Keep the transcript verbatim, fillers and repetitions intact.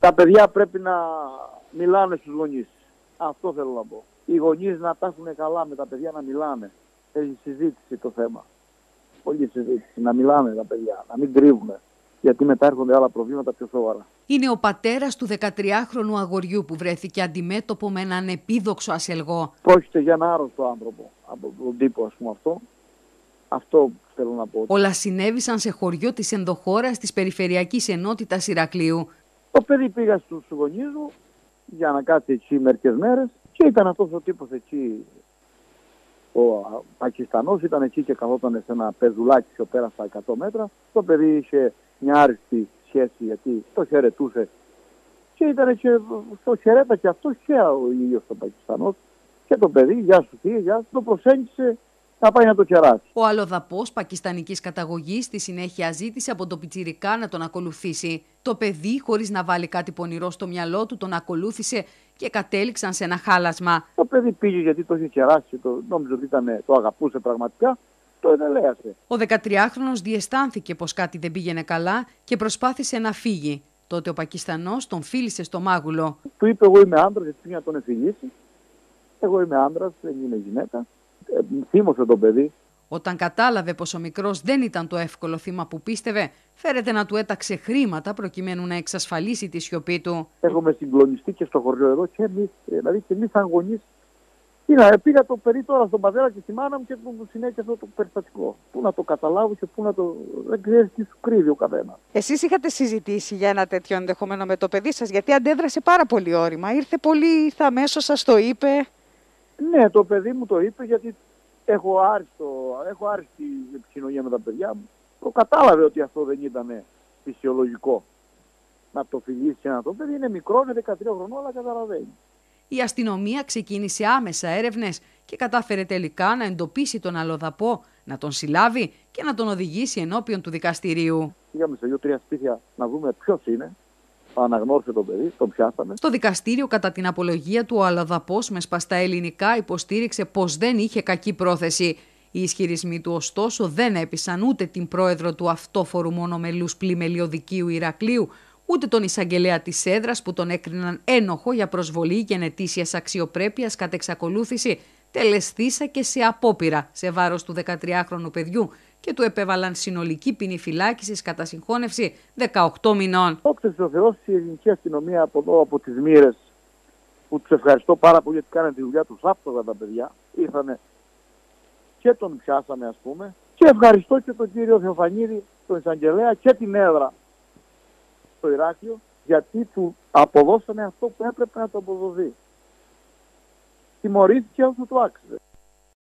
Τα παιδιά πρέπει να μιλάνε στους γονείς. Αυτό θέλω να πω. Οι γονείς να τα έχουν καλά με τα παιδιά, να μιλάνε. Έχει συζήτηση το θέμα. Πολύ συζήτηση. Να μιλάνε τα παιδιά, να μην κρύβουν. Γιατί μετά έρχονται άλλα προβλήματα πιο σοβαρά. Είναι ο πατέρας του δεκατριάχρονου αγοριού που βρέθηκε αντιμέτωπο με έναν επίδοξο ασελγό. Πρόκειται για ένα άρρωστο άνθρωπο από τον τύπο, ας πούμε, αυτό. Αυτό θέλω να πω. Όλα συνέβησαν σε χωριό της ενδοχώρας της Περιφερειακής Ενότητας Ηρακλείου. Το παιδί πήγα στους γονείς μου για να κάτσει εκεί μερικές μέρες και ήταν αυτός ο τύπος εκεί, ο Πακιστανός, ήταν εκεί και καθόταν σε ένα πεζουλάκι πιο πέρα στα εκατό μέτρα. Το παιδί είχε μια άριστη σχέση γιατί το χαιρετούσε και ήταν και το χαιρέτα και αυτό και ο ίδιος ο Πακιστανός και το παιδί, γεια σου θεία, γεια σου, το προσέγγισε να πάει να το κεράσει. Ο αλλοδαπός πακιστανικής καταγωγής στη συνέχεια ζήτησε από τον πιτσιρικά να τον ακολουθήσει. Το παιδί, χωρίς να βάλει κάτι πονηρό στο μυαλό του, τον ακολούθησε και κατέληξαν σε ένα χάλασμα. Το παιδί πήγε γιατί το είχε κεράσει, το, νόμιζε ότι ήταν, το αγαπούσε πραγματικά, το ενελέασε. Ο δεκατριάχρονος διαισθάνθηκε πως κάτι δεν πήγαινε καλά και προσπάθησε να φύγει. Τότε ο Πακιστανός τον φίλησε στο μάγουλο. Του είπε: εγώ είμαι άντρας, γιατί πήγε να τον εφηγήσει. Εγώ είμαι άντρας, δεν είμαι γυναίκα. Ε, θύμωσε το παιδί. Όταν κατάλαβε πως ο μικρός δεν ήταν το εύκολο θύμα που πίστευε, φέρεται να του έταξε χρήματα προκειμένου να εξασφαλίσει τη σιωπή του. Έχουμε συγκλονιστεί και στο χωριό εδώ και εμείς, δηλαδή και εμείς σαν γονείς. Πήγα, πήγα το παιδί τώρα στον πατέρα και στη μάνα μου και του συνέχισε αυτό το περιστατικό. Πού να το καταλάβω και πού να το. Δεν ξέρει τι σου κρύβει ο καθένας. Εσείς είχατε συζητήσει για ένα τέτοιο ενδεχομένο με το παιδί σας, γιατί αντέδρασε πάρα πολύ όρημα. Ήρθε πολύ, ήρθε αμέσως, σας το είπε. Ναι, το παιδί μου το είπε γιατί έχω, άριστο, έχω άριστη επικοινωνία με τα παιδιά μου. Το κατάλαβε ότι αυτό δεν ήταν φυσιολογικό. Να το φιλήσει ένα το παιδί είναι μικρό, είναι δεκατρία χρονών, αλλά καταλαβαίνει. Η αστυνομία ξεκίνησε άμεσα έρευνες και κατάφερε τελικά να εντοπίσει τον αλλοδαπό, να τον συλλάβει και να τον οδηγήσει ενώπιον του δικαστηρίου. Πήγαμε σε δύο-τρία σπίτια να δούμε ποιος είναι. Αναγνώρισε το παιδί, το πιάσαμε. Στο δικαστήριο, κατά την απολογία του, ο αλλοδαπός με σπαστά ελληνικά υποστήριξε πως δεν είχε κακή πρόθεση. Οι ισχυρισμοί του, ωστόσο, δεν έπεισαν ούτε την πρόεδρο του αυτόφορου μονομελούς πλημελιωδικείου Ηρακλείου, ούτε τον εισαγγελέα της έδρας που τον έκριναν ένοχο για προσβολή γενετήσιας αξιοπρέπειας κατ' εξακολούθηση, τελεσθήσα και σε απόπειρα σε βάρος του δεκατριάχρονου παιδιού και του επέβαλαν συνολική ποινή φυλάκισης κατά συγχώνευση δεκαοκτώ μηνών. Όξεσε ο Θεός η ελληνική αστυνομία από εδώ, από τις Μοίρες, που τους ευχαριστώ πάρα πολύ γιατί κάνανε τη δουλειά τους άψογα τα παιδιά. Ήρθανε και τον πιάσαμε, ας πούμε. Και ευχαριστώ και τον κύριο Θεοφανίδη, τον εισαγγελέα και την έδρα στο Ηράκλειο, γιατί του αποδώσανε αυτό που έπρεπε να το αποδοθεί. Τιμωρήθηκε όσο του άξιζε.